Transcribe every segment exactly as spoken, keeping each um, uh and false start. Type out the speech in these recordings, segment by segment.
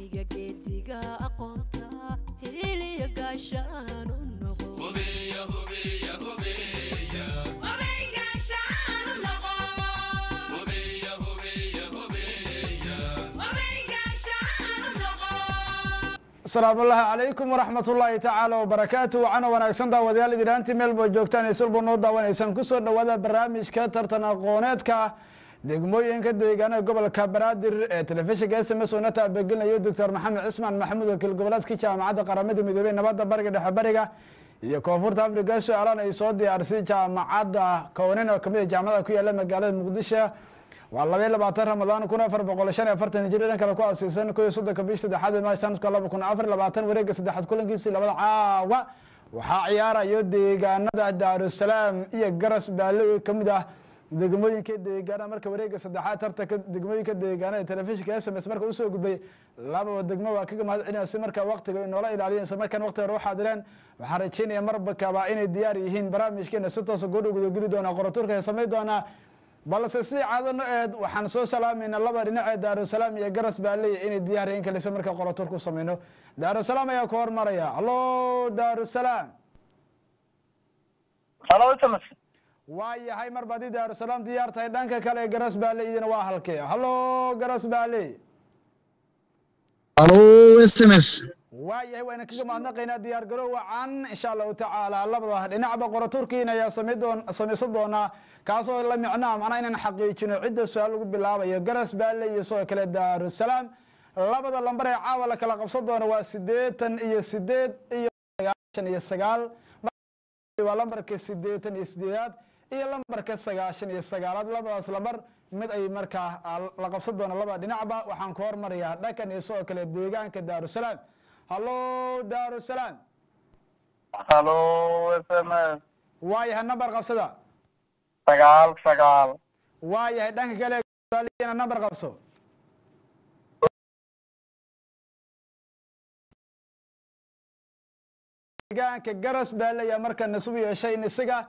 هديقة جديقة أقومتا هيلي قاشان النغو هبية هبية هبية هبية قاشان النغو هبية هبية هبية هبية قاشان النغو. السلام الله عليكم ورحمة الله تعالى وبركاته. وعنا وناكسن داوديال إدرانتي ميل بوجوكتان يسول بنودا ونيسان كسر دوادا برامج كترتنا قونتك degmooyinka deegaanada gobolka Banaadir ee telefishinka S M S oo nata begelnayo Dr Maxamed Cismaan Maxamuud wakiil goboleedka jaamacadda qaramada midoobay nabadda bariga dhexe bariga iyo koonfurta Afrika su'aalan ay soo diyaarisay jaamacadda Koonin oo kamid ah jaamacadaha ku yaala magaalada Muqdisho waa laba iyo labaatan Ramadaan kun afar boqol shan iyo afartan hijriyan kala ku aasaysan kow iyo soddon bishii saddexaad ee sanadka laba kun afar iyo labaatan wareegga saddexaad kulankiisii labada caawa waxaa ciyaarayo deegaanada Daarusalaam iyo Garas Baale kamid ah degmooyinka deegaanada marka wareegga saddexaad tartanka degmooyinka deegaanada telefishinka S M S marka uu soo gudbay laba degmo waa kaga mahadcelinaysa marka waqtiga inoola ilaaliyeen markan waqti hore waxa direen waxaan rajeynayaa marba kaba inay diyaar yihiin barnaamijkeena si toos ah ugu gudageli doona qoratuurka ay sameey doona balse si caadano eed waxaan soo salaamayna laba dhinac ee Daarusalaam iyo Garas Baale inay diyaar yihiin kale marka qoratuurku sameeyno Daarusalaam ayaa ku hormaraya hallo Daarusalaam hallo Thomas waayahay mar baadi Daarusalaam diyaar tahay dhanka kale ee Garas Baale idina waa halkee hallo Garas Baale hallo S M S waayahay waan kaga mahadnaqaynaa diyaar garow wacan insha Allah taala labada dhinacba qoratuurkiina ayaa sameedoon sameeysan doona kaasoo la micnaa macna inaan xaqiijino cidda su'aal ugu bilaabayo Garas Baale iyo soo kale Daarusalaam labada lambar ee caawa la kala qabsan doona waa siddeetan iyo siddeed iyo sagaashan iyo sagaal waa lambarka siddeetan iyo siddeed iyo lambarka sagaashan iyo sagaal labadaas lambar mid ay markaa la qabsan doona laba dhinacba waxaan ku hormarayaa dhakan iyo soo kale deegaanka Daarusalaam hallo Daarusalaam hallo S M S waayahay number qabsada sagaal sagaal waayahay dhanka kale Baaleena number qabso deegaanka Garas Baale ayaa markaa nasab yeeshay in isaga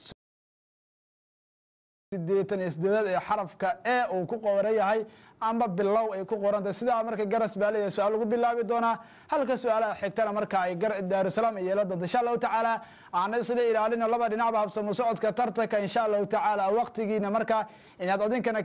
siddeetan iyo siddeed ee xarafka ee uu ku qoran yahay amba bilow ay ku qoran tahay sida marka Garas Baale ee su'aal ugu bilaabi doona halka su'aalaha xigtana marka ay Daarusalaam yeelo doonto insha Allah taala aan isla ilaalino laba dhinacba habsamo socodka tartanka insha Allah taala waqtigiina marka inaad adinkana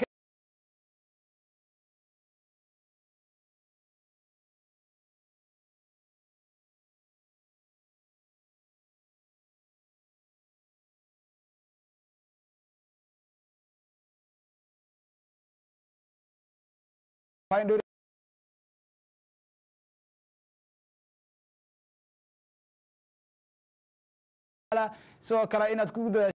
soo kale inaad ku gudaasho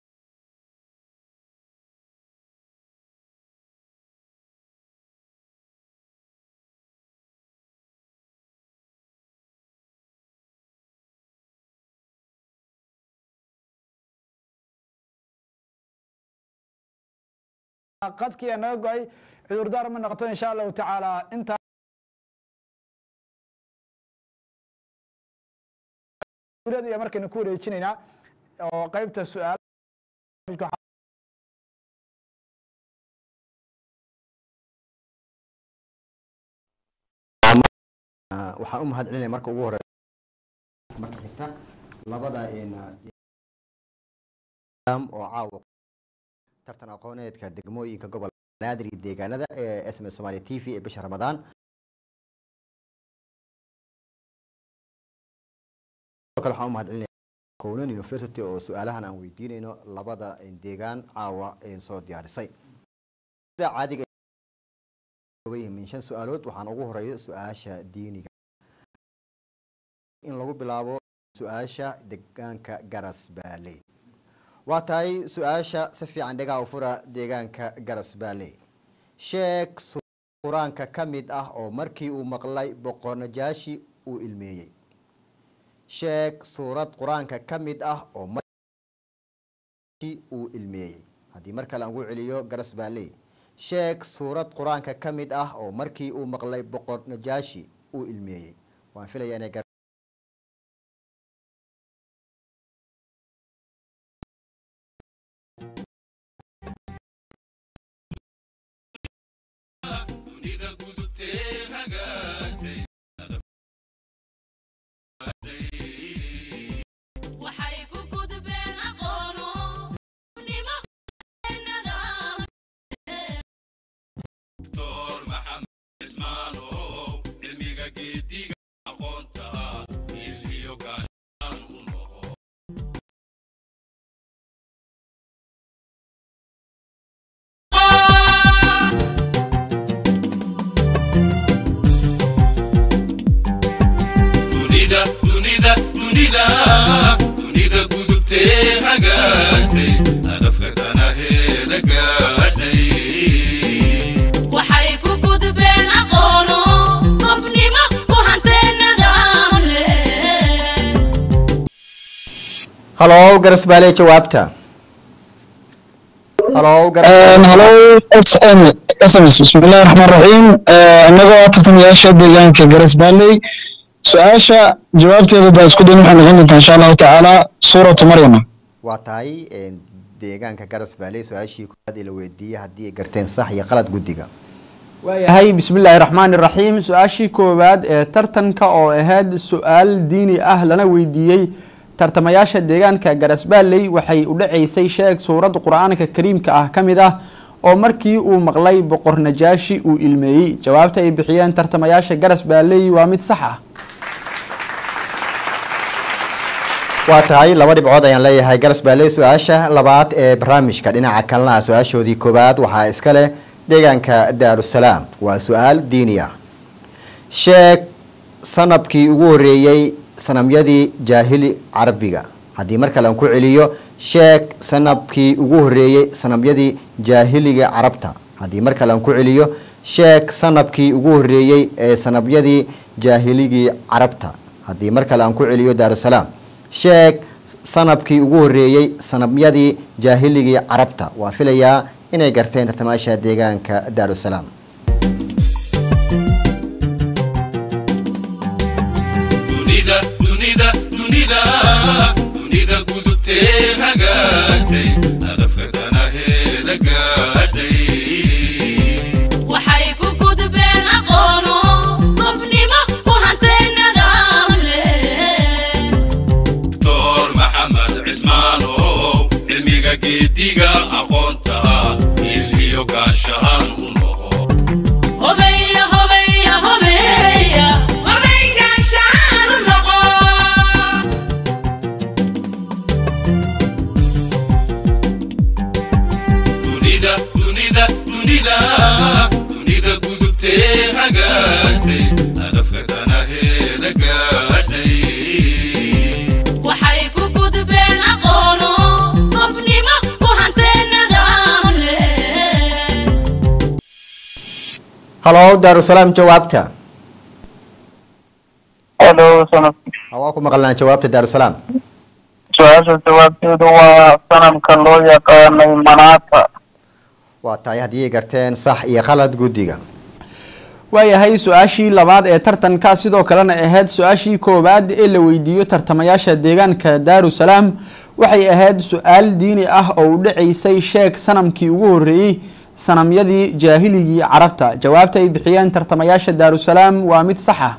qadkii anaga go'ay cudurdaar ma noqoto insha Allah taala inta ولادي markay ku wareejinayna oo qaybta su'aal waxaan u mahad celinay marka ugu horeeyo marka xigta labada in oo caawa tartan aqooneedka degmooyinka gobolka Banaadir iyo deegaanada ee S M S Somali T V ee bisha Ramadaan kala waxaan u mahad celinay Koonin University oo su'aalahan aan weydiinayno labada deegaan caawa ee soo diyaarisay sida caadiga ah min shan su'aalood waxaan ugu horeeyo su'aasha diiniga in lagu bilaabo su'aasha deegaanka Garas Baale waa tahay su'aasha si fiican dhagaa u fura deegaanka Garas Baale sheeg Quraanka kamid ah oo markii uu maqlay boqor Najaashi uu ilmeeyay sheeg suurad Quraanka kamid ah oo markii uu ilmeeyay hadii marka la ugu celiyo Garas Baale sheeg suurad Quraanka kamid ah oo markii uu maqlay boqor Najaashi uu ilmeeyay waan filayaa inay cismaano cilmiga geediga aqoonta il iyo gaashaan u noqo dunida dunida dunida dunida gudubtee hagaagtay hadafkadana heeda gaadhay waxay ku gudbeen aqoono qofnimo ku hantee nidaam leh halo garas baale jawaabta halo garas هلو اس ام اس ام بسم الله الرحمن الرحيم انغو ترتم ياشا ديغانك غرس بالي سؤاشا جوابتيدا با اسku dayn waxaan noqon doontaa insha Allah taala suuratu maryam waa tahay deegaanka garas baale su-aashii koowaad ee la weydiiyay haddii ay garteen sax iyo qalad guddiga waayahay bismillaahi raxmaani raxiim su-aashii koowaad ee tartanka oo ahayd su-aal diini ah lana weydiiyey tartamayaasha deegaanka garasbaaley waxay u dhaceysay sheeg suuradda qur-aanka kariimka ah ka mid ah oo markii uu maqlay boqor najaashi uu ilmeeyey jawaabta ay bixiyeen tartamayaasha garasbaaley waa mid sax ah waa tahay laba dhibcood ayaan leeyahay garas baale su-aasha labaad ee barnaamijka dhinaca kalena ah su-aashoodii koowaad waxaa iska leh deegaanka daarusalaam waa su-aal diini ah sheeg sanabkii ugu horeeyey sanamyadii jaahili carabiga haddii mar kale aan ku celiyo sheeg sanabkii ugu horeeyey sanamyadii jaahiliga carabta haddii mar kale aan ku celiyo sheeg sanabkii ugu horeeyey ee sanabyadii jaahiligii carabta haddii mar kale aan ku celiyo daarusalaam sheeg sanabkii ugu horeeyey sanabyadii jaahiligii carabta waa filayaa inay garteen tartamaasha deegaanka daarusalaam dunida dunida dunida dunida gudubtee hagaagtay hadafkadana heeda gaadhay waxay ku gudbeen aqoono qofnimo ku hantee nidaam leh doctor maxamed cismaano cilmiga geediga aqoonta il iyo gaashaan u noqo hobeya hobeya hobeya hobey gaashaan u noqo dunida dunida dunida dunida gudubtee hagaagtay hadafkadana heeda gaadhay waxay ku gudbeen aqoono qofnimo ku hantee nidaam leh halo daarusalaam jawaabta halo sanad waa ku maqalnaa jawaabta daarusalaam su-aasha jawaabteedu waa sanamka loo yaqaanay manaata waa tahay haddii ay garteen sax iyo qalad guddiga waayahay su-aashii labaad ee tartanka sidoo kalena ahayd su-aashii koowaad ee la weydiiyo tartamayaasha deegaanka daarusalaam waxay ahayd su-aal diini ah oo u dhaceysay sheeg sanamkii ugu horeeyey sanamyadii jaahiligii carabta jawaabta ay bixiyeen tartamayaasha daarusalaam waa mid sax ah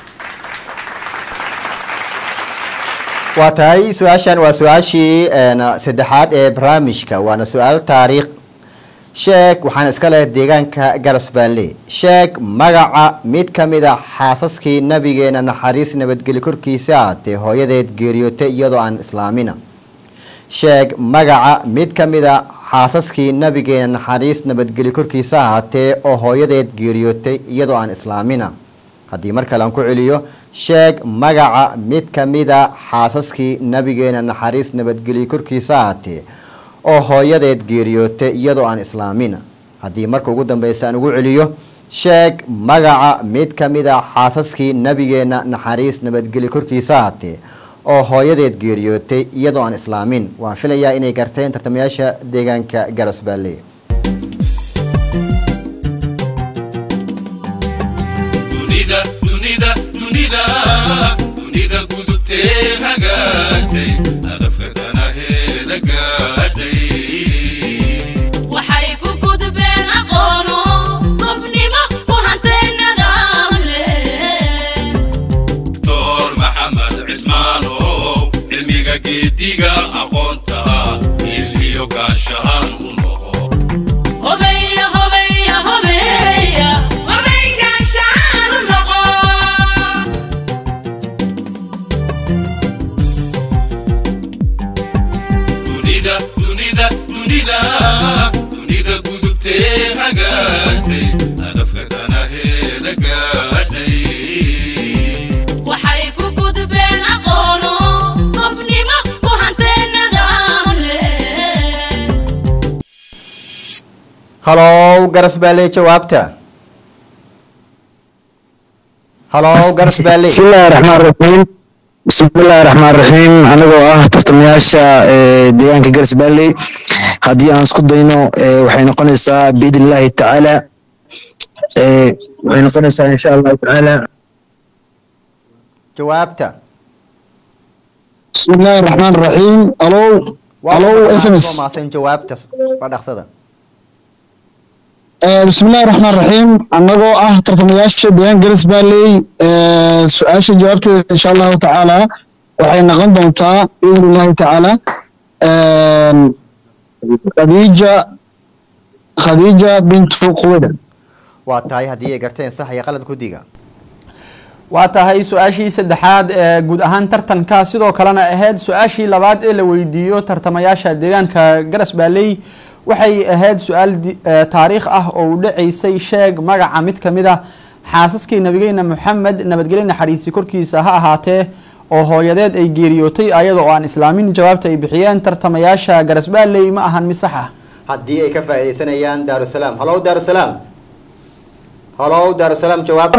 waa tahay su-aashan waa su-aashii saddexaad ee barnaamijka waana su-aal taariikh sheeg waxaan iska leh deegaanka garas baale sheeg magaca mid ka mid a xaasaskii nabigeena naxariis nabadgeli korkiisa ahaatee hooyadeed geeriyootay iyadoo aan islaamina sheeg magaca mid ka mid a xaasaskii nabigeena naxariis nabadgeli korkiisa ahaatee oo hooyadeed geeriyootay iyadoo aan islaamina haddii mar kale aan ku celiyo sheeg magaca mid ka mid a xaasaskii nabigeena naxariis nabadgeli korkiisa ahaatee oo hooyadeed geeriyootay iyadoo aan islaamina haddii marka ugu dambeysa aan ugu celiyo sheeg magaca mid ka mid a xaasaskii nabigeena naxariis nabadgeli korkiisa ahaatee oo hooyadeed geeriyootay iyadoo aan islaamin waan filayaa inay garteen tartamayaasha deegaanka garas baale dunida dunida dunida dunida gudubtee hagaagtay hadafkadana heeda gaadhay waxay ku gudbeen aqoono qofnimo ku hantee nidaam leh doctor maxamed cismaano cilmiga geediga aqoonta il iyo gaashaan u noqo hobeya hobeya hobeya hobey gaashaan halow garas baaley jawaabta halow garas baaley بسم الله الرحمن الرحيم بسم الله الرحمن الرحيم أنا جوا ترتمياشا ديان كجرس بالي هدي أنا سكوت دينو وحين قنصة بإذن الله تعالى وحين قنصة إن شاء الله تعالى jawaabta بسم الله الرحمن الرحيم ألو ألو إس إم إس maasan jawaabta waa dhaqsada بسم الله الرحمن الرحيم أنا جوا ترتمياشا ديان كجرس بالي سؤال جوابت إن شاء الله تعالى وحين قنصة بإذن الله تعالى خديجة خديجة بنت خويلد waa tahay haddii ay garteen sax iyo qalad ku diga waa tahay su-aashii saddexaad ee guud ahaan tartanka sidoo kalena ahayd su-aashii labaad ee la weydiiyo tartamayaasha deegaanka garas baaley waxay ahayd su-aal taariikh ah oo u dhaceysay sheeg magaca mid ka mid ah xaasaskii nabigeena maxamed nabadgelyo naxariisi korkiisa ha ahaatee oo hooyadeed ay geeriyootay ayadoo aan islaamin jawaabta ay bixiyeen tartamayaasha garas baaley ma ahan mid sax ah haddii ay ka faa'iideysanayaan daarusalaam halow daarusalaam halow daarusalaam jawaab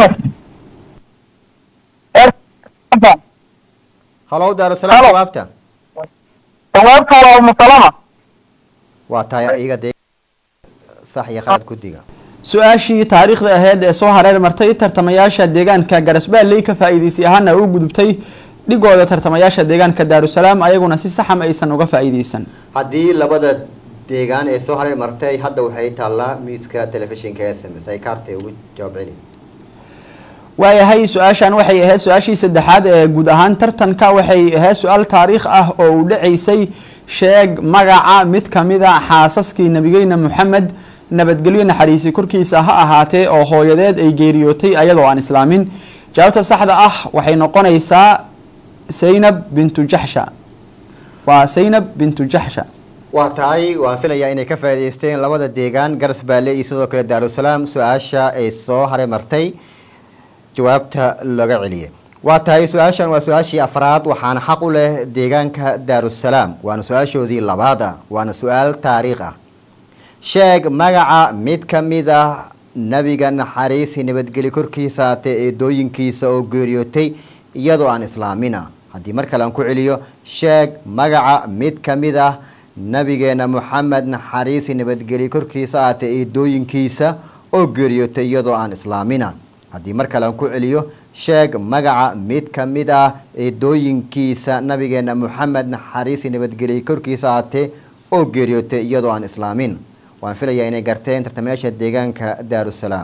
halow daarusalaam jawaabta jawaabta waa umu salama waa tahay iyaga dee sax iyo qalad ku diga su-aashii taariikhda ahayd ee soo hareer martay tartamayaasha deegaanka garas baaley ka faa'iideysi ahaana u gudubtay dhigooda tartamayaasha deegaanka daarusalaam ayaguna si saxam aysan uga faa'iideysan haddii labada deegaan ee soo haray martay hadda waxay taallaa miiska telefishinka s m s ay kaartay ugu jawaab celi waayahay su-aashan waxay ahayd su-aashii saddexaad ee guud ahaan tartanka waxay ahayd su-aal taariikh ah oo u dhaceysay sheeg magaca mid ka mid a xaasaskii nabigeena maxamed nabadgelyo naxariisi korkiisa ha ahaatee oo hooyadeed ay geeriyootay ayadoo aan islaamin jawaabta saxda ah waxay noqonaysaa saynab bintu jaxsha waa saynab bintu jaxsha waa tahay waan filayaa inay ka faa'iideysteen labada deegaan garas baale iyo sidoo kale daarusalaam su-aasha ay soo haray martay jawaabta laga celiyay waa tahay su-aashan waa su-aashii afraad waxaana xaq u leh deegaanka daarusalaam waana su-aashoodii labaad ah waana su-aal taariikh ah sheeg magaca mid ka mid ah nabiga naxariisi nabadgeli korkiisa haatee eedooyinkiisa oo geeriyootay iyadoo aan islaamina haddii mar kale aan ku celiyo sheeg magaca mid ka mid ah nabigeena maxamed naxariisi nabadgeli korkiisa haatee eedooyinkiisa oo geeriyootay iyadoo aan islaamina haddii mar kale aan ku celiyo sheeg magaca mid ka mid ah eedooyinkiisa nabigeena maxamed naxariisi nabadgeli korkiisa haatee oo geeriyootay iyadoo aan islaamin waan filayaa inay garteen tartamayaasha deegaanka daarusalaam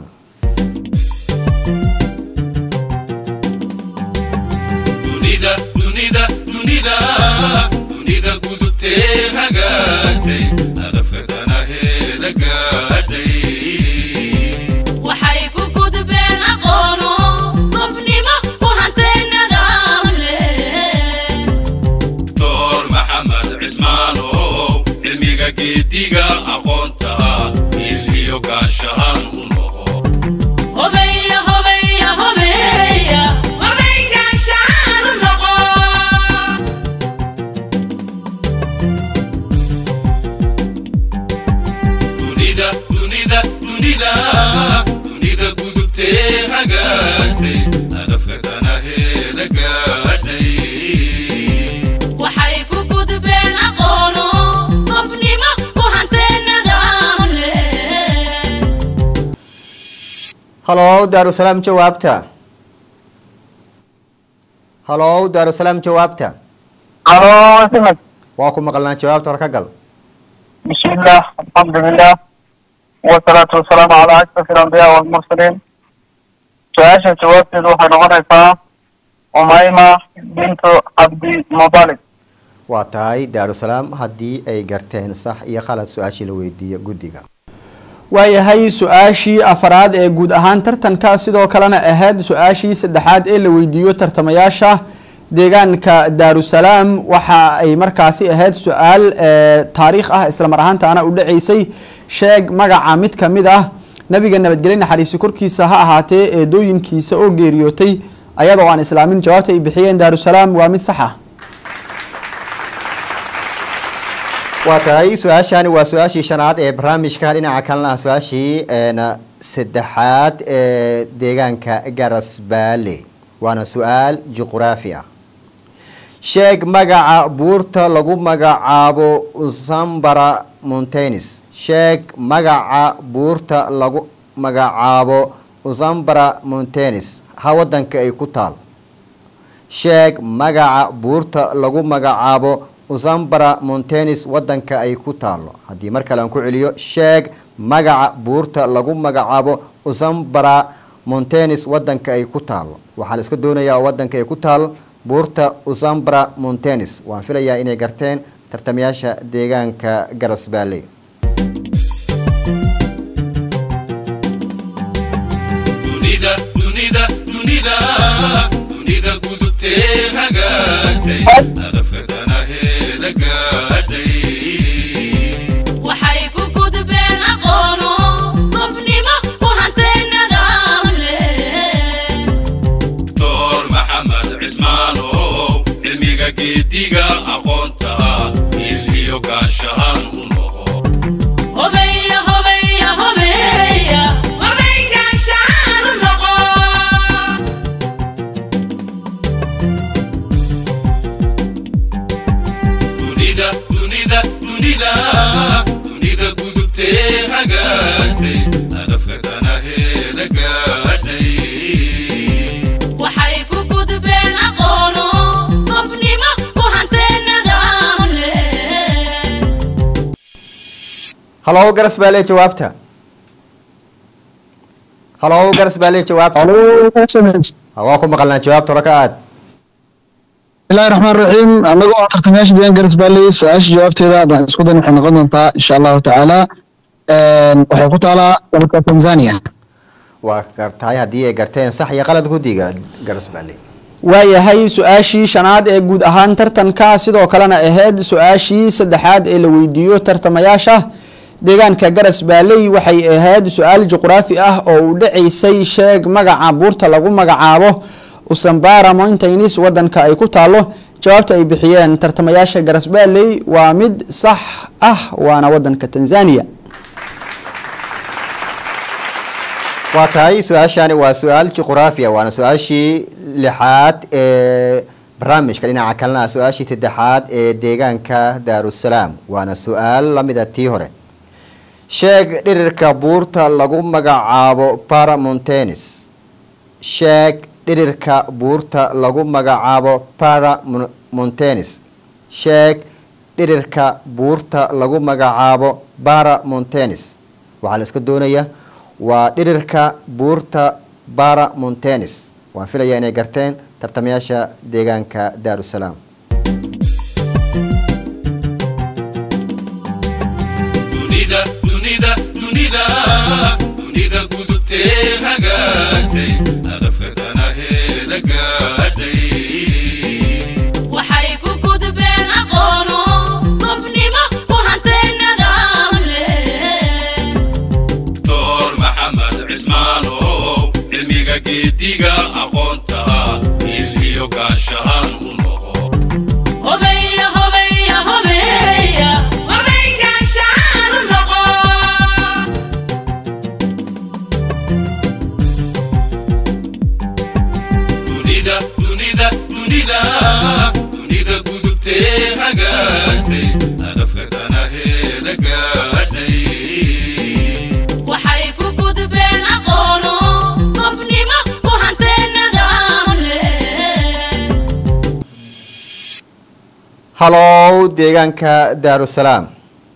dunida dunida dunida dunida gudubtee hagaagtay hadafka danaheeda gaadhay waxay ku gudbeen aqoono gobnimo ku hantay nidaam leh doctor maxamed cismaanow cilmiga geediga aqoonta il iyo gaashaan u noqo hobeya hobeya hobeya hobey gaashaan u noqo dunida dunida dunida dunida gudubtee hagaagtay hadafka danaheeda gaadhay waxay ku gudbeen aqoono gobnimo ku hantay nidaam leh halow daarusalaam jawaabta halow daarusalaam jawaabta halo smad waa ku maqalnaa jawaabta hor ka gal بسم الله الحمد لله والصلاة والسلام على أشرف الأنبياء والمرسلين سؤال جوابت waxay noqonaysaa umayma bintu cabdi mudalib waa tahay daarusalaam haddii ay garteen sax iyo khalad su-aashii la weydiiyo guddiga waayahay su-aashii afraad ee guud ahaan tartanka sidoo kalena ahayd su-aashii saddexaad ee la weydiiyo tartamayaasha deegaanka daarusalaam waxa ay markaasi ahayd su-aal taariikh ah isla mar ahaantaana u dhaceysay sheeg magaca mid ka mid ah nabiga nabadgelyo naxariisi korkiisa ha ahaatee eedooyinkiisa oo geeriyootay ayadoo aan islaamin jawaabta ay bixiyeen daarusalaam waa mid sax ah واتاي سؤاشاني وسؤاشي شنعات إيه برامج كان إنا عكلنا سؤاشي أنا سدحات ديغان كجرس بالي وانا سؤال جغرافيا شيك مقع بورتا لغو مقع عابو زنبرا مونتينيس شيك مقع بورتا لغو مقع عابو زنبرا مونتينيس هاودن كأي كتال شيك مقع بورتا لغو مقع عابو وزنبرا مونتينيس ودنك أي كتالو هدي مركا لانكو عليو شيك مقع بورتا لغو مقعابو وزنبرا مونتينيس ودنك أي كتالو وحال اسكو دونيا ودنك أي كتال بورتا وزنبرا مونتينيس وانفليا إني قرتين ترتمياشا ديغانكا قرس بالي دونيدا دونيدا دونيدا دونيدا قدبتي هقاقي أغفقتنا هيدا قاقي waxay ku gudbeen aqoono qofnimo ku hanteen nidaam leh دكتور محمد عثمانو علميقا قيديقا أقونتها إلهيو قاشان ونوغو hobeya hobeya hobeya hobeyga shaan noqo دونيدا دونيدا دونيدا دونيدا قدبتي هقاقي أغفقتنا هيدا قاقي waxay ku gudbeen aqoono qofnimo ku hanteen nidaam leh هلو قرس بالي جوابتها هلو قرس بالي جوابتها الو اسمس هواكم مقلنا جوابته ركعات بسم الله الرحمن الرحيم أنا قلت ترتمياش ديان جرس بالي سؤال جوابتي هذا ده اسكت إن إحنا قلنا إن شاء الله تعالى وحيكون على دولة تنزانيا وقرتاي هدي قرتين صح يا غلط قديقة قرس بالي waayahay su-aashii shanaad ee guud ahaan tartanka sidoo kalena ahayd su-aashii saddexaad ee la weydiiyo tartamayaasha deegaanka garas baaley waxay ahayd su-aal juqraafi ah oo u dhacaysay sheeg magaca buurta lagu magacaabo usambara mountains wadanka ay ku taalo jawaabta ay bixiyeen tartamayaasha garas baaley waa mid sax ah waana wadanka Tanzania واتاي سؤاشاني وسؤال جغرافيا وانا سؤاشي لحاد اه برامج كلنا عكلنا سؤاشي تدحاد اه ديغان كا دار السلام وانا سؤال لمدة تيهوري شيك ديركا بورتا لغو مقعابو بارا مونتينيس شيك ديركا بورتا لغو مقعابو بارا مونتينيس شيك ديركا بورتا لغو مقعابو بارا مونتينيس وعلى اسكو دونيا وديركا بورتا بارا مونتينيس وانفليا اني قرتين ترتمياشا ديغانكا دار السلام دونيدا دونيدا دونيدا دونيدا قدبتي هقاقي أغفقتنا هيدا قاقي waxay ku gudbeen aqoono qofnimo ku hanteen nidaam leh دكتور محمد عثمانو علميقا قيديقا أقونتها إلهيو قاشان ونوغو hobeya hobeya hobeya hobeyga shaan noqo دونيدا دونيدا دونيدا دونيدا قدبتي هقاقي أغفقتنا هيدا قاقي waxay ku gudbeen aqoono qofnimo ku hanteen nidaam leh هلو ديغانكا دار السلام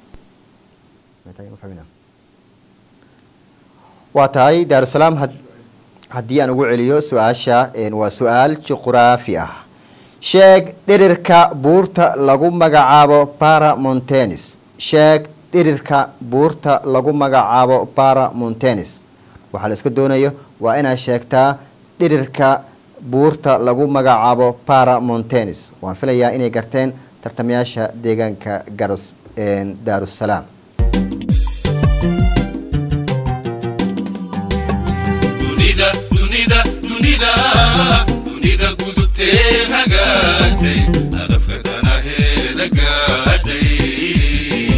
واتاي دار السلام هد هدي أنا أقول عليه سؤال إن وسؤال جغرافيا شيك ديركا بورتا لغو مقعابو بارا مونتينيس شيك ديركا بورتا لغو مقعابو بارا مونتينيس وحال اسكو دونيو وإنا شيكتا ديركا بورتا لغو مقعابو بارا مونتينيس وانفليا إني قرتين ترتمياشا ديغانكا غرس إن دار السلام دونيدا دونيدا دونيدا دونيدا قدبتي هقاقي أغفقتنا هيدا قاقي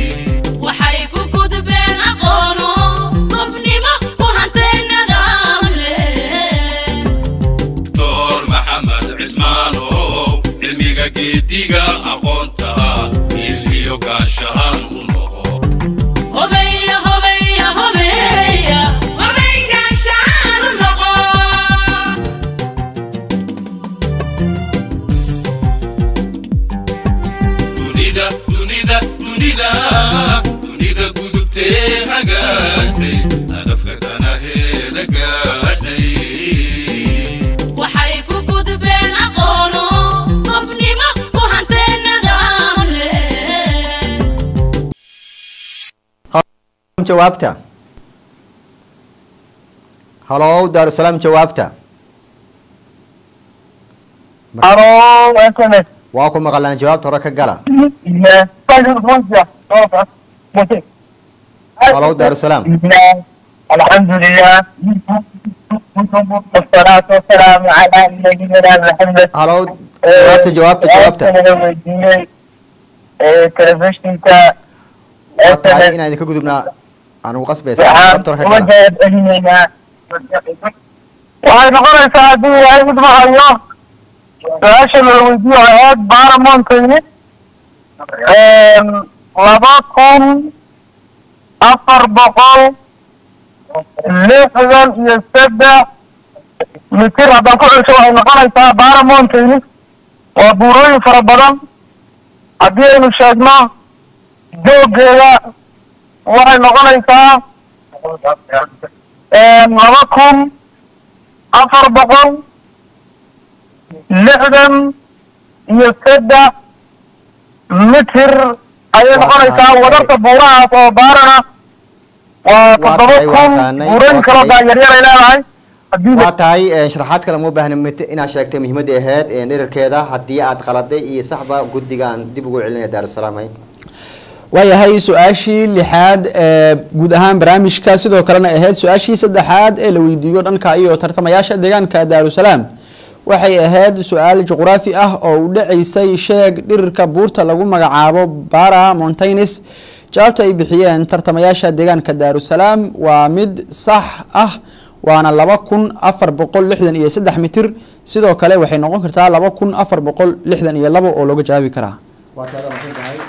cismaano cilmiga geediga aqoontaha ilhiyo gaashahaan u noqo hobeya hobeya hobeya hobey gaashaan u noqo dunida dunida dunida dunida gudubtee hagaagtay hadafka danaheeda gaadhay waxay ku gudbeen aqoono qofnimo ku hantee nidaam leh jawaabta halo daarusalaam jawaabta Halo, S M S. waa ku maqlaan jawaabta hore ka gala Yes. halo daarusalaam الحمد لله والصلاة والسلام على نبينا محمد. halo jawaabta jawaabta jawaabta telefishinka waa tahay inaan idinka gudubnaa anugu qasbaysa jawaabta hore ka uma gala jawaab celinaynaa waxay noqonaysaa haddii ilaahay mid mahayo su-aasha la weydiiyo ahayd baaramontayni laba kun afar boqol lixdan iyo saddex mitir haddaan ku celsho waxay noqonaysaa baaramontayni waa buurooyin fara badan haddii aynu sheegno joogeeda waxay noqonaysaa laba kun afar boqol lixdan iyo saddex mitir ayay noqonaysaa wadarta buurahaas oo baarana waa toddoba kun buurooyin kaloo baa yaryar ay leedahay haddii waa tahay eh, sharaxaad kale uma baahna mid inaad sheegtay muhiimadii ahayd ee dhererkeeda haddii aad qaladay iyo saxba guddigaan dib ugu celinaya daarusalaam hay waayahay su-aashii lixaad ee guud ahaan barnaamijka sidoo kalena ahayd su-aashii saddexaad ee la weydiiyo dhanka iyo tartamayaasha deegaanka daarusalaam waxay ahayd su-aal juqraafi ah oo u dhacaysay sheeg dhirirka buurta lagu magacaabo bara mountains jawaabta ay bixiyeen tartamayaasha deegaanka daarusalaam waa mid sax ah waana laba kun afar boqol lixdan iyo saddex mitir sidoo kale waxay noqon kartaa laba kun afar boqol lixdan iyo labo oo looga jawaabi karaa waa tahay adaa masan tahay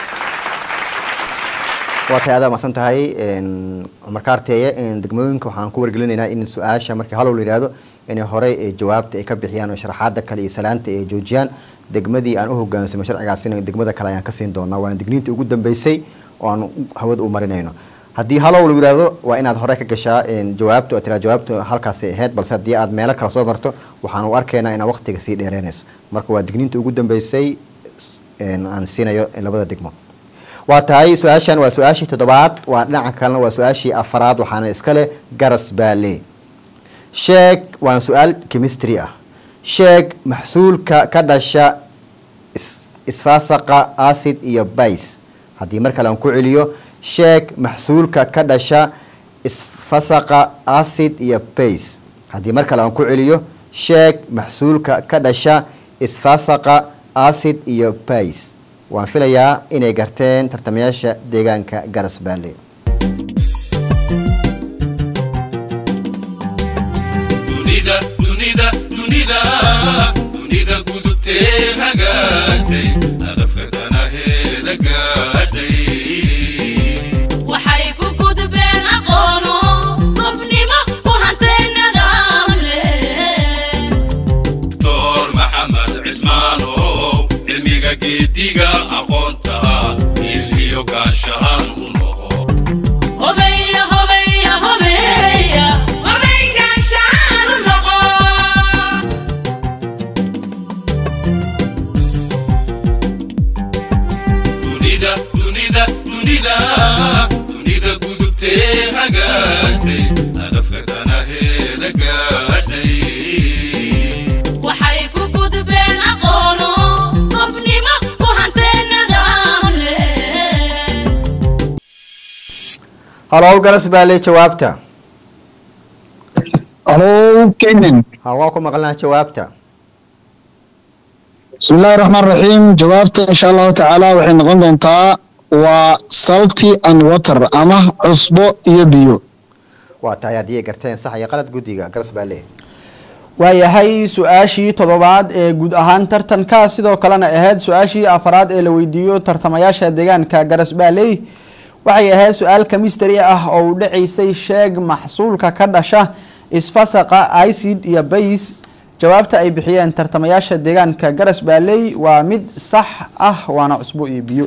waa tahay adaa masan tahay cumar kaarteeye degmooyinka waxaan ku wargelinaynaa in su-aasha markii halow la yidhaahdo inay horey ee jawaabta ay ka bixiyaan oo sharaxaada kale iyo salaanta ay joojiyaan degmadii aan u hogaansamay sharcigaasina degmada kale ayaan ka siin doonaa waana digniinta ugu dambeysay oo aan hawada u marinayno haddii halow la yidhaahdo waa inaad hore ka gashaa jawaabta oo tiraa jawaabta halkaasay ahayd balse haddii aad meelo kale soo marto waxaan u arkaynaa inaad waqtiga sii dheereynayso marka waa digniinta ugu dambeysay aan siinayo labada degmo waa tahay su-aashan waa su-aashii toddobaad waa dhinaca kalena waa su-aashii afaraad waxaana iska leh garas baale sheeg waan su-aal chemistry ah sheeg maxsuulka ka dhasha isfaasaqa acid iyo base haddii mar kale aan ku celiyo sheeg maxsuulka ka dhasha isfasaqa acid iyo base haddii mar kale aan ku celiyo sheeg maxsuulka ka dhasha isfasaqa acid iyo base waan filayaa inay garteen tartamayaasha deegaanka garas baale dunida dunida dunida dunida gudubtee hagaagtay hadafka danaheeda gaadhay waxay ku gudbeen aqoono qofnimo ku hantee nidaam leh doctor maxamed cismaano cilmiga geediga aqoontaha ilhiyo gaashahaan u noqo hobeya hobeya hobeya hobey gaashaan u noqo dunida dunida dunida dunida gudubtee hagaagtay hadafka danaheeda gaadhay waxay ku gudbeen aqoono qofnimo ku hantee nidaam leh halow garas baale jawaabta halo kenan ha waa ku maqlnaa jawaabta بسم الله الرحمن الرحيم جوابته إن شاء الله تعالى وحين نقول دونتا وسالتي أن وتر أما عصبو يبيو waa tahay haddii ay garteen sax iyo qalad guddiga garas baale waayahay su-aashii toddobaad ee guud ahaan tartanka sidoo kalena ahayd su-aashii afaraad ee la weydiiyo tartamayaasha deegaanka Garasbaaley waxay ahayd su-aal chemistry ah oo u dhaceysay sheeg maxsuulka ka dhasha isfasaqa acid iyo base jawaabta ay bixiyeen tartamayaasha deegaanka Garasbaaley waa mid sax ah waana cusbo iyo biyo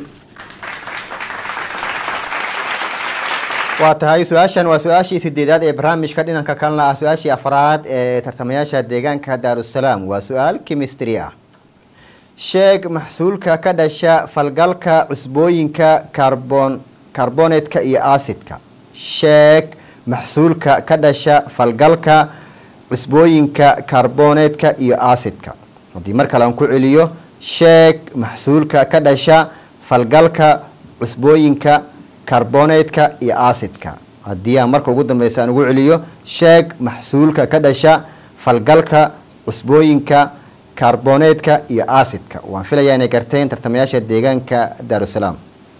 waa tahay su-aashan waa su-aashii sideedaad ee barnaamijka dhinanka kalena ah su-aashii afraad ee tartamayaasha deegaanka Daarusalaam waa su-aal chemistry ah sheeg maxsuulka ka dhasha falgalka cusbooyinka carbon carbonateska iyo acidka sheeg maxsuulka ka dhasha falgalka cusbooyinka carbonateska iyo acidka hadii mar kale aan ku celiyo sheeg maxsuulka ka dhasha falgalka cusbooyinka carbonateska iyo acidka hadii aan marka ugu dambaysa aan ugu celiyo sheeg maxsuulka ka dhasha falgalka cusbooyinka carbonateska iyo acidka waan filayaa inay garteen tartamayaasha deegaanka Daarusalaam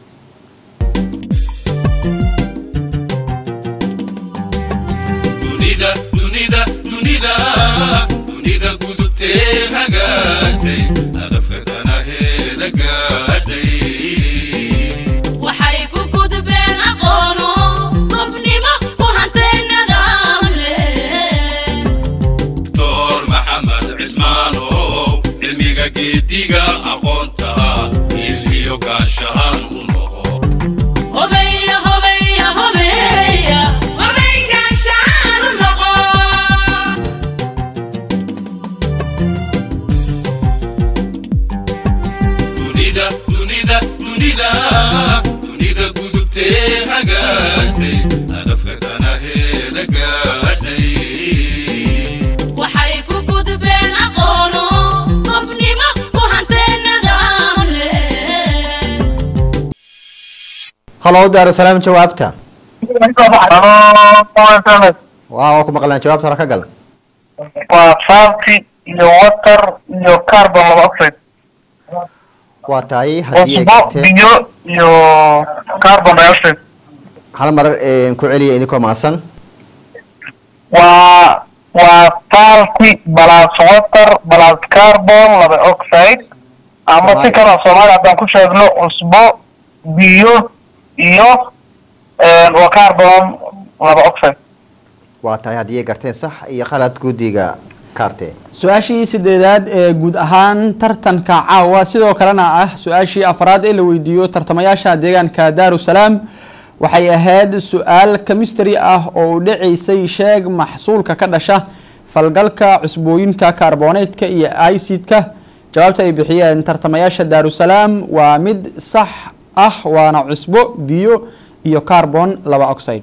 dunida dunida dunida dunida gudubtee hagaagtay hadafkadana heeda gaadhay waxay ku gudbeen aqoono gobnimo ku hantay nidaam leh doctor maxamed cismaano cilmiga geediga aqoonta il iyo gaashaan u noqo hobeya hobeya hobeya hobey gaashaan u noqo dunida dunida dunida dunida gudubtee hagaagtay hadafkadana heeda gaadhay waxay ku gudbeen aqoono gobnimo ku hantay nidaam leh halo Daarusalaam jawaabta halo waa ku maqlaan jawaabta hore ka gal waa salty iyo water iyo carbon monoxide waa tahay hadii ay cusbo garteen biyo iyo carbon dioxide hal mar ee ku celiya idinko maasan waa waa salty plus water plus carbon laba oxide ama si kale Soomaali haddaan ku sheegno cusbo biyo iyo een waa carbon laba oxide waa tahay hadii ay garteen sax iyo khalad gudiga kaarte su-aashii sideedaad ee guud ahaan tartanka caawa sidoo kalena ah su-aashii afraad ee la weydiiyo tartamayaasha deegaanka Daarusalaam waxay ahayd su-aal chemistry ah oo u dhaceysay sheeg maxsuulka ka dhasha falgalka cusbooyinka carbonateska iyo acidka jawaabta ay bixiyeen tartamayaasha Daarusalaam waa mid sax ah waana cusbo biyo iyo carbon laba oxide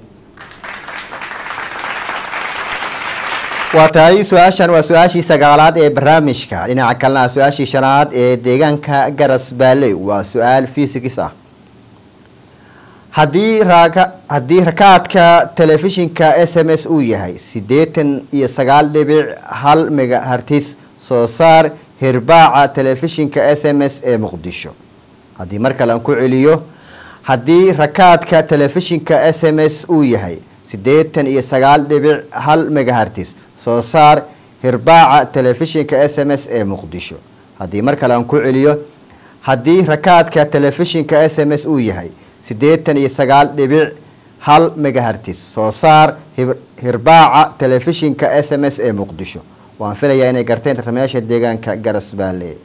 waa tahay su-aashan waa su-aashii sagaalaad ee barnaamijka dhinaca kalena su-aashii shanaad ee deegaanka Garasbaaley waa su-aal physics ah haddii raaka haddii rakaadka telefishinka S M S uu yahay siddeetan iyo sagaal dhibic hal megahertz soo saar hirbaaca telefishinka S M S ee Muqdisho haddii mar kale aan ku celiyo haddii rakaadka telefishinka S M S uu yahay siddeetan iyo sagaal dhibic hal megahertz soo saar hirbaaca telefishinka S M S ee Muqdisho haddii mar kale aan ku celiyo haddii rakaadka telefishinka S M S uu yahay siddeetan iyo sagaal dhibic hal megahertz soo saar hirbaaca telefishinka S M S ee Muqdisho waan filayaa inay garteen tartamayaasha deegaanka Garasbaaley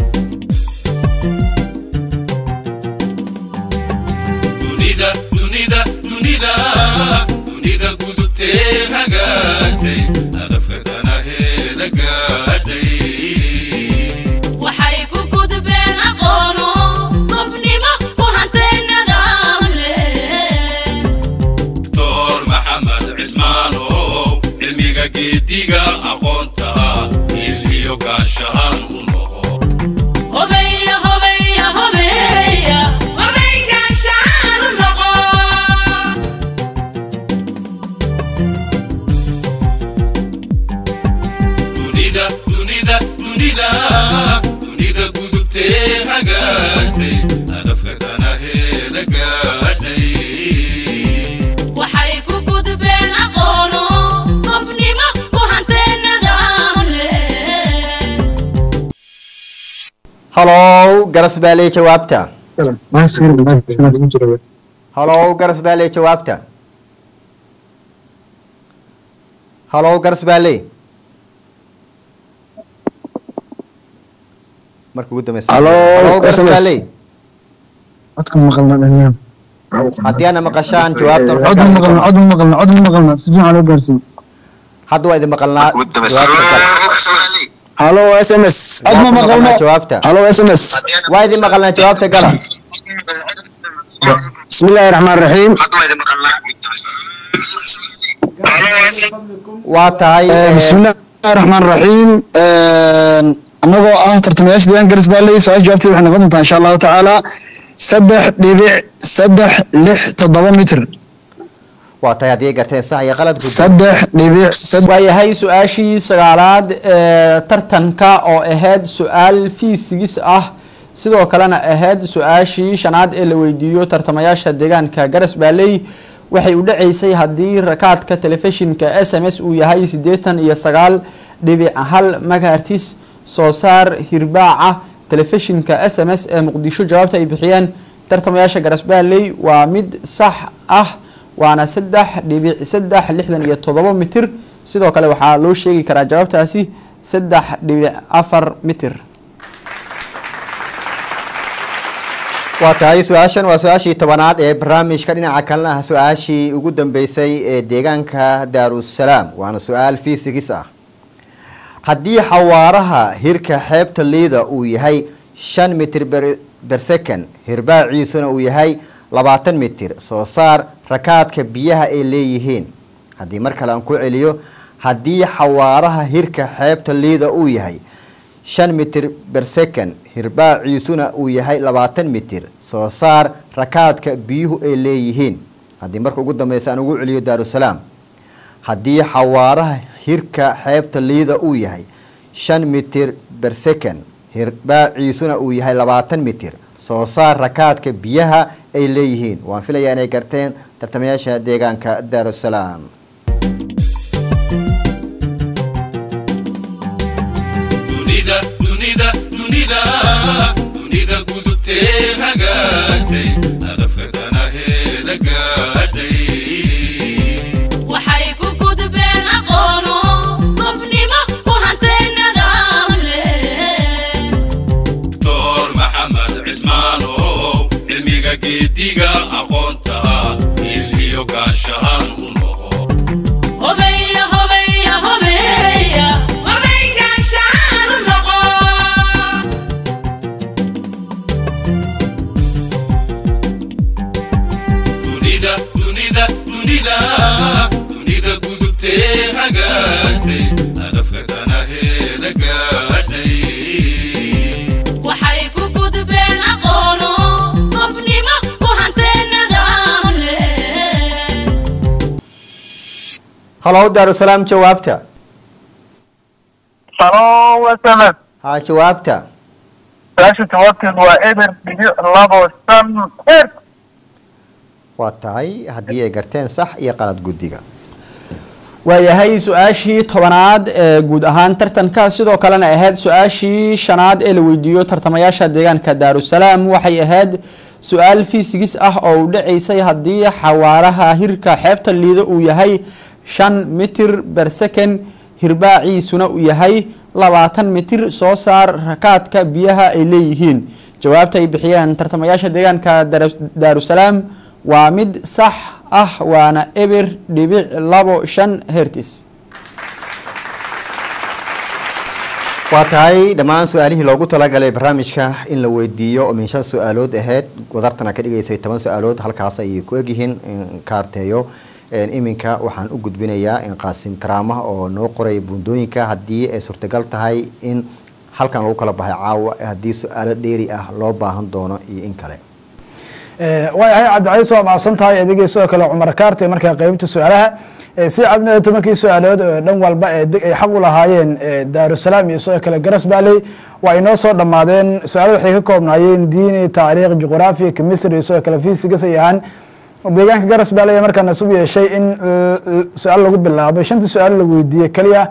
dunida dunida dunida dunida gudubtee hagaagtay hadafkadana heeda gaadhay waxay ku gudbeen aqoono gobnimo ku hantay nidaam leh doctor maxamed cismaano cilmiga geediga aqoonta il iyo gaashaan u noqo hobeya hobeya hobeya hobey gaashaan u noqo dunida dunida dunida dunida gudubtee hagaagtay hadafkadana heeda gaadhay waxay ku gudbeen aqoono gobnimo ku hantay nidaam leh halow garas baaley jawaabta halow garas baaley jawaabta halow garas baaley marka ugu dambaysa halow garas baaley haddii ana maqashaan jawaabta hadda waa idin maqalnaa halo s m s ad ma maqalno jawaabta halo s m s waa idin maqalnaa jawaabta gala بسم الله الرحمن الرحيم waa tahay بسم الله الرحمن الرحيم anagoo ah tartamayaasha deegaan garas baaley su-aal jawaabteeda waxay noqon doontaa insha allahu tacaala saddex dhibic saddex lix toddoba mitir waa tahay haddii ay garteen sax iyo qalad saddex dhibic waayahay su-aashii sagaalaad ee tartanka oo ahayd su-aal fiisigis ah sidoo kalena ahayd su-aashii shanaad ee la weydiiyo tartamayaasha deegaanka garas baaley waxay u dhaceysay haddii rakaadka telefishinka s m s uu yahay siddeetan iyo sagaal dhibic hal megahertis soo saar hirbaaca telefishinka s m s ee muqdisho jawaabta ay bixiyeen tartamayaasha garas baaley waa mid sax ah waana saddex dhibic saddex lixdan iyo toddoba mitir sidoo kale waxaa loo sheegi karaa jawaabtaasi saddex dhibic afar mitir waa tahay su-aashan waa su-aashii tobanaad ee barnaamijka dhinaca kalena ah su-aashii ugu dambeysay ee deegaanka daarusalaam waana su-aal fiisigis ah haddii xawaaraha hirka xeebta liida uu yahay shan mitir ber second hirbaaciisuna uu yahay labaatan mitir soo saar rakaadka biyaha ay leeyihiin haddii mar kale aan ku celiyo haddii xawaaraha hirka xeebta liida uu yahay shan mitir ber second hirbaaciisuna uu yahay labaatan mitir soo saar rakaadka biyuhu ay leeyihiin haddii marka ugu dambeysa aan ugu celiyo daarusalaam haddii xawaaraha hirka xeebta liida uu yahay shan mitir ber second hirbaaciisuna uu yahay labaatan mitir soo saar rakaadka biyaha ay leeyihiin waan filayaa inay garteen tartamayaasha deegaanka daarusalaam dunida dunida dunida dunida gudubtee hagaagtay hadafka danaheeda gaadhay waxay ku gudbeen aqoono gobnimo ku hantay nidaam leh doctor maxamed cismaanow cilmiga geediga aqoonta il iyo gaashahaan u noqo hobeya hobeya hobeya hobey gaashaan u noqo dunida dunida dunida dunida gudubtee hagaagtay hadafka danaheeda gaadhay waxay ku gudbeen aqoono gobnimo ku hantay nidaam leh halow daarusalaam jawaabta halo s m s ha jawaabta su-aasha jawaabteedu waa eber dhibic labo shan her waa tahay haddii ay garteen sax iyo qalad guddiga waayahay su-aashii tobanaad ee guud ahaan tartanka sidoo kalena ahayd su-aashii shanaad ee la weydiiyo tartamayaasha deegaanka daarusalaam waxay ahayd su-aal fiisigis ah oo u dhaceysay haddii xawaaraha hirka xeebta liida uu yahay shan mitir ber second hirbaaciisuna uu yahay labaatan mitir soo saar rakaadka biyaha ay leeyihiin jawaabta ay bixiyeen tartamayaasha deegaanka daarusalaam waa mid sax ah waana eber dhibic labo shan hertis waa tahay dhammaan su-aalihii loogu talagalay barnaamijka in la weydiiyo oo min shan su-aalood ahayd wadartana ka dhigaysay toban su-aalood halkaas ayay ku egyihiin kaarteeyo iminka waxaan u gudbinayaa in qaasim karaamaha oo noo qoray buundooyinka haddii ay suurtagal tahay in halkan lagu kala baxay caawa haddii su-aalo dheeri ah loo baahan doono iyo in kale waayahay cabdicaiis waa mahadsan tahay adigii sidoo kale cumar kaarte markaa qeybta su-aalaha si cadna tobankii su-aalood oo dhan walba ee ay xaq u lahaayeen daarusalaam iyo sidoo kale garas baaley waa inoo soo dhammaadeen su-aalada waxay ka koobnaayeen diini taariikh juqraafiya chemistry iyo sidoo kale physics ay ahaan deegaanka garas baaley markaa nasub yeeshay in su-aal lagu bilaabo shantii su-aal la weydiiyey keliya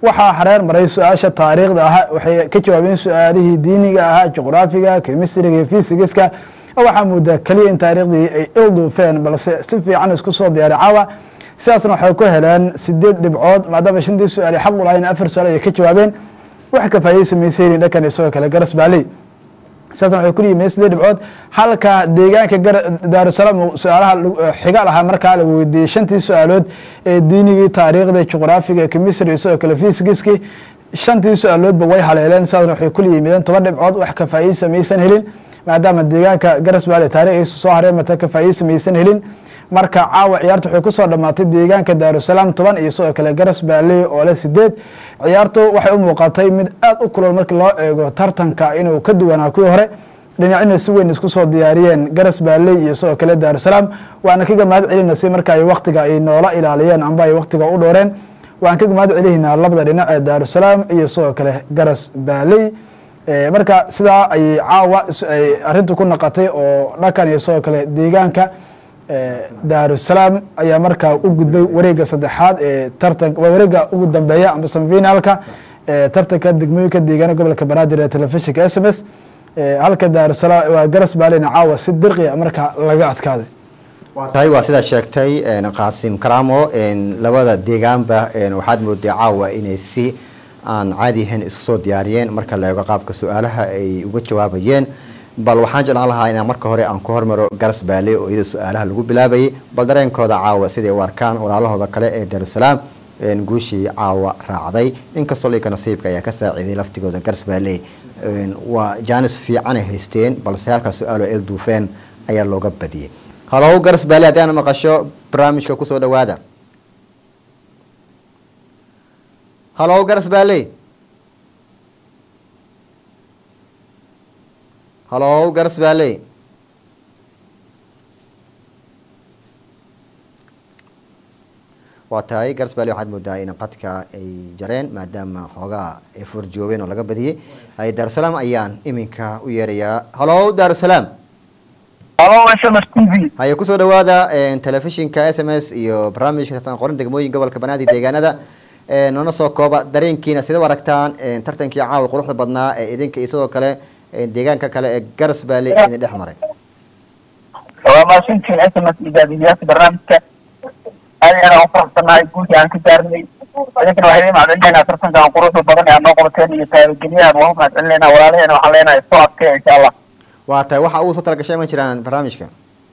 waxaa xareer maray su-aasha taariikhda ahaa waxay ka jawaabeen su-aalihii diiniga ahaa juqraafiga kemistriga iyo fisigiska waxaa moodaa keliya in taariikhdii ay ilduufeen balse si fiican isku soo diyaari caawa sidaasna waxay ku heleen sideed dhibcood maadaama shantii su-aal xaq u lahayn afar su-aal ay ka jawaabeen wax ka faa'iidaysamaysayn dhankan isagoo kale garas baaley sidaasna waxay ku yimid sideed dhibcood halka deegaanka daarusalaam su-aalaha xiga lahaa markaa la weydiiyey shantii su-aalood ee diinigii taariikhda juqraafiga kemistry isagoo kale fisigiskii shantii su-aaloodba way haleeleen sidaasna waxay ku yimideen toban dhibcood wax ka faa'iidaysamaysan helin maadaama deegaanka garas baaley taariikhdiisa soo hareen mata ka faa'iidaysamaysan helin marka caawa ciyaarta waxay kusoo dhamaatay deegaanka daarusalaam toban iyo sidoo kale garas baaley oo leh sideed ciyaartu waxay u muuqatay mid aad u kulol markii loo eego tartanka inuu ka duwanaa kuwii hore dhinacina si weyn isku soo diyaariyeen garas baaley iyo sidoo kale daarusalaam waana kaga mahad celina si marka ay waktiga ay noola ilaaliyeen amba ay waktiga u dhooreen waan kaga mahad celihinaa labada dhinac ee daarusalaam iyo sidoo kale garas baaley marka sidaa ay caawa ay arrintu ku naqatay oo dhankan iyo sidoo kale deegaanka daarusalaam ayaa markaa u gudbay wareega saddexaad ee tartanka wareega ugu dambeeya amba semifinaalka ee tartanka degmooyinka deegaana gobolka banaadir ee telefishinka s m s halka daarusalaam waa garas baaleyna caawa si dirqiya markaa laga adkaaday waa tahay waa sidaa sheegtay qaasim karaamo labada deegaanba waxaad moodaa caawa inay si aan caadi ahayn isku soo diyaariyeen marka la eego qaabka su-aalaha ay uga jawaabayeen bal waxaan jeclaan lahaa inaan marka hore aan ku hormaro garas baaley oo iyada su-aalaha lagu bilaabayay bal dareenkooda caawa siday u arkaan walaalahooda kale ee daarusalaam guushii caawa raacday inkastoo lika nasiibka ayaa ka saaciiday laftigooda garas baaley waa jaanis fiican ay haysteen balse halka su-aalo el duufeen ayaa looga badiyey halow garas baaley haddii aan maqasho barnaamijka kusoo dhawaada halow garas baaley halow garas baaley waa tahay garas baaley waxaad moodaa in qadka ay jareen maadaama xoogaa ay forjoobeen oo laga badiyey hay daarusalaam ayaan iminka u yeerayaa halow daarusalaam halo s m s t v haye kusoo dhawaada telefishinka s m s iyo barnaamijka tartan qorin degmooyin gobolka banaadir deegaanada noona soo kooba dareenkiina sida u aragtaan tartankii caawa quruxda badnaa ee idinka iyo sidoo kale deegaanka kale ee garas baaley idin dhex maray waa maasintiin s m s idaadiyaasha barnaamijka aad ayaan ugu faraxsanahay guusha aan ka gaarnay idinkana waxay idin mahadcelinaynaa tartankan quruxda badan ee aad noo qabateen iyo taabageliyahan waa u mahadcelinaynaa walaalaheena waxaan leenahay soo adkee insha allah waa tahay waxa ugu soo talagashay ma jiraan barnaamijka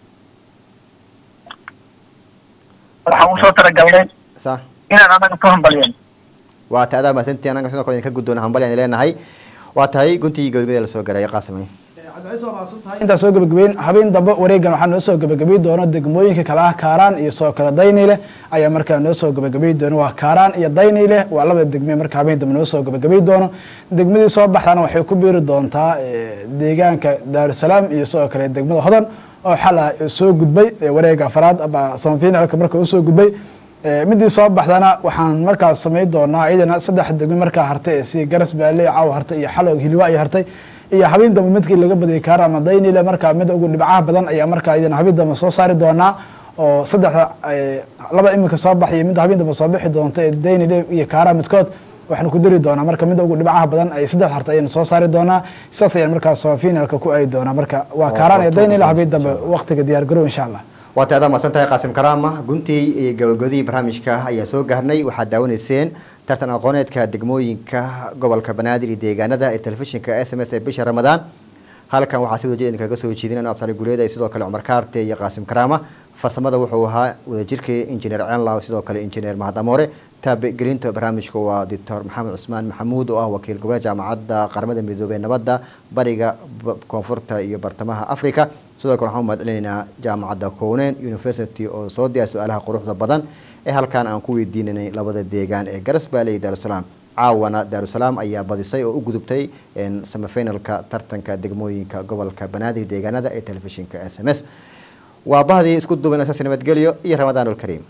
waxaan ugu soo talagalnay sa inaan anaga ku hambaliyeen waa tahay adaa mahadsantiin anaga sidoo kale idinka guddoona hambali aan leenahay waa tahay guntii gabagabada lasoo garay qaasimay intaa soo gabagabeyn habeen dambe wareegan waxaa noo soo gabagabay doona degmooyinka kale ah kaaraan iyo sidoo kale dayniile ayaa markaa noo soo gabagabay doona waa kaaraan iyo dayniile waa labada degme marka habeen dambe noo soo gabagabay doono degmadii soo baxdana waxay ku biiri doontaa deegaanka daarusalaam iyo sidoo kale degmada hodan oo xala soo gudbay wareega afraad ama semifinaalka marka uu soo gudbay midii soo baxdana waxaan markaas samayn doonaa iyadana saddex degme markaa hartay ee si garas baaley caawa hartay iyo xalow hilwa ay hartay iyo habeen dambe midkii laga badiyay kaara ama daynile markaa mid ugu dhibcaha badan ayaa markaa iyadana habeen dambe soo saari doonaa oo saddexda laba iminka soo baxay mid habeen dambe soo bixi doonta ee daynile iyo kaara midkood waxaan ku dari doonaa marka mid ugu dhibcaha badan ay saddex hartay ayaan soo saari doonaa sidaas ayaan markaa semifinaalka ku aadi doonaa marka waa kaaraan iyo daynile habeen dambe waqtiga diyaar garow insha allah waa taada maadsan tahay qaasim karaama guntii iyo gabagabadii barnaamijka ayaa soo gaarnay waxaad daawanayseen tartan aqooneedka degmooyinka gobolka banaadir iyo deegaanada ee telefishinka s m s ee bisha ramadaan halkan waxaa si wadajeed idinkaga soo jeedinayna abtali guuleeda iyo sidoo kale cumar kaarte iyo qaasim karaama farsamada wuxuu ahaa wadajirkii injineer ceenlaw sidoo kale injineer mahad amoore taabegelinta barnaamijka waa doctor maxamed cusmaan maxamuud oo ah wakiil gobolka jaamacadda qaramada midoobey nabadda bariga koonfurta iyo bartamaha africa sidoo kale waxaan u mahadcelinaynaa jaamacadda Kownen University oo soo diyaar su'aalaha quruxda badan ee halkan aan ku weydiinay labada deegaan ee Garas Baaley iyo Daarusalaam caawana Daarusalaam ayaa badisay oo u gudubtay semifinalka tartanka degmooyinka gobolka Banaadir deegaanada ee telefishinka S M S waa bahdii isku duubay asaas nabadgelyo iyo Ramadaanul Kariim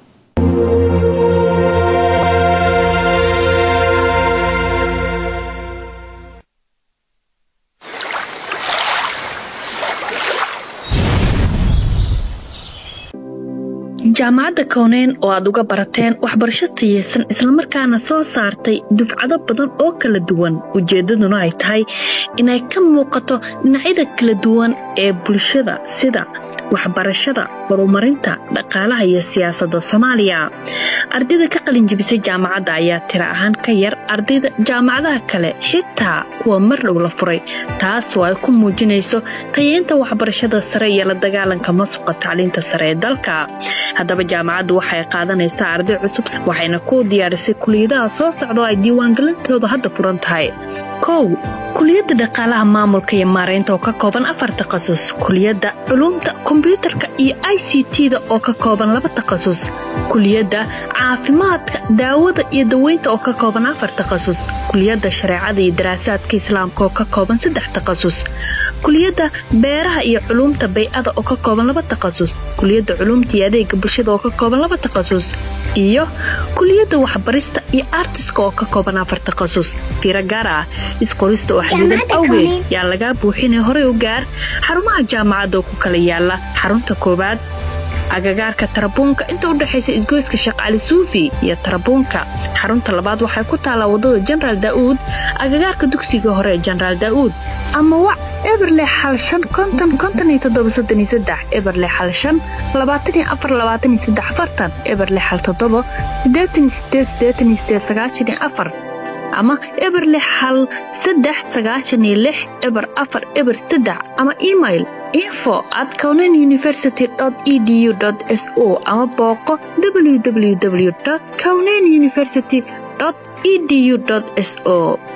jaamacadda Kowneyn oo aad uga barateen waxbarasho tayeysan isla markaana soo saartay dufcado badan oo kala duwan ujeedaduna ay tahay inay ka muuqato dhinacyada kala duwan ee bulshada sida waxbarashada horumarinta dhaqaalaha iyo siyaasadda Soomaaliya ardayda ka qalin jabisay jaamacadda ayaa tira ahaan ka yar ardayda jaamacadaha kale xitaa kuwa mar dhow la furay taas oo ay ku muujinayso tayeynta waxbarashada sare iyo la dagaalanka musuqa tacliinta sare ee dalka haddaba jaamacaddu waxay qaadanaysaa arday cusub waxayna ku diyaarisay kuliyadaha soo socda ay diiwaangelintooda hadda furan tahay kow kuliyadda dhaqaalaha maamulka iyo maareynta oo ka kooban afar takhasus kuliyadda culuumta kombiyuutarka iyo I C T-da oo ka kooban laba takhasus kuliyadda caafimaadka daawada iyo daweynta oo ka kooban afar takhasus kuliyadda shareecada iyo daraasaadka islaamka oo ka kooban saddex takhasus kuliyadda beeraha iyo culuumta bay'ada oo ka kooban laba takhasus kuliyadda culuumta iyo adeegga bulshada oo ka kooban laba takhasus iyo kuliyadda waxbarista iyo artiska oo ka kooban afar takhasus fiiro gaar ah isqorista oo xadidan awgeed yaa laga buuxinay hore u gaar xarumaha jaamacadda oo ku kala yaala xarunta koobaad agagaarka tarabuunka inta u dhaxaysa isgoyska shaqaale suufi iyo tarabuunka xarunta labaad waxay ku taalaa wadada General Daoud agagaarka dugsiga hore ee General Daoud ama wac eberle hal shan konton konton iyo toddoba soddon iyo saddex eberle hal shan labaatan iyo afar labaatan iyo saddex afartan eberle hal toddoba siddeetan iyo siddeed siddeetan iyo siddeed sagaashan iyo afar ama eberle hal saddex sagaashan iyo lix eber afar eber saddex ama email info at kowneyn university dot e d u dot s o ama booqo w w w dot kowneyn university dot e d u dot s o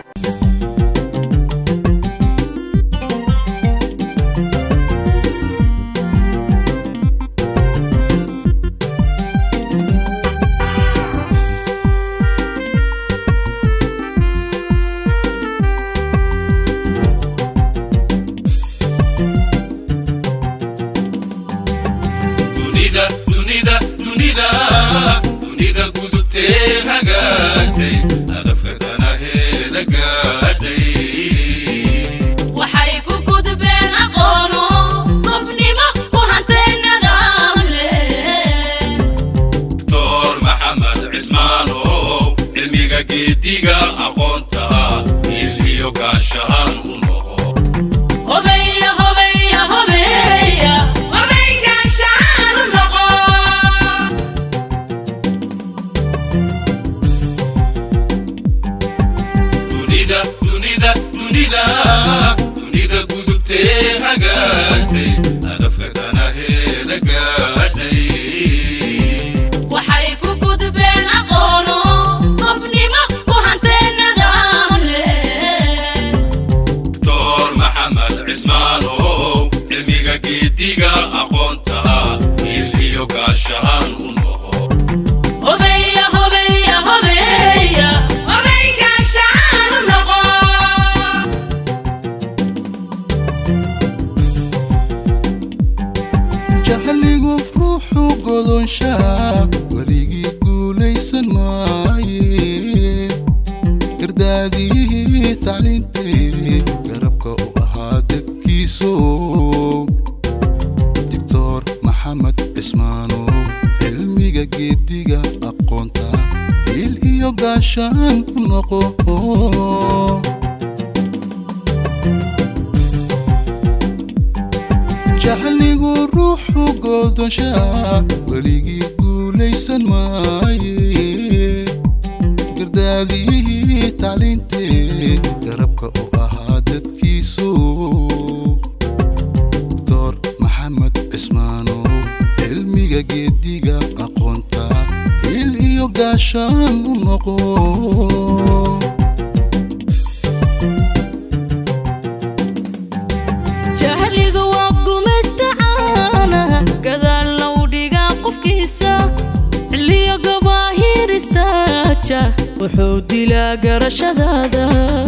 wuxuu dilaa garashadaada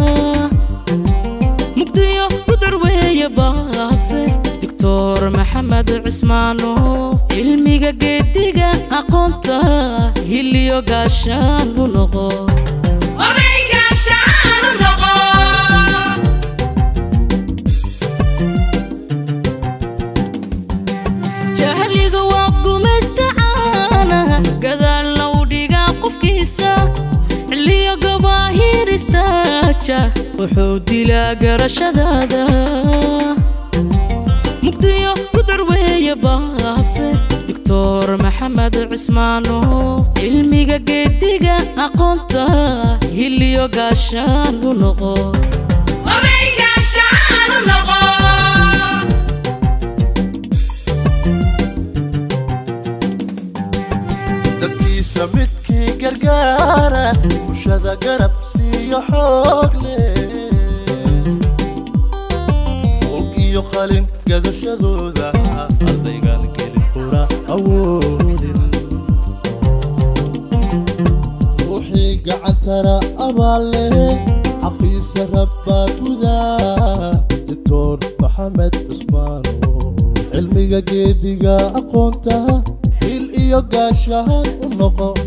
mugdiyo gudur weeye baase doctor maxamed cismaano cilmiga geediga aqoonta hiliyo gaashaan u noqo jahliga waa gumeysta وجه وحود إلى قرش هذا مقديو قدر ويا باصي دكتور محمد عثمانو علمي قديقة أقونتا هليو قاشان ونقو ومي قاشان ونقو dadkiisa midkii gargaara bulshada garab siiyo xoog leh og iyo qalin gadashadooda ardaygan gelin qura awoodin ruuxii gacantara abaale xaqiisa rabbaa gudaa doctor maxamed cusmaano cilmiga geediga aqoonta iyo gaashaan u noqo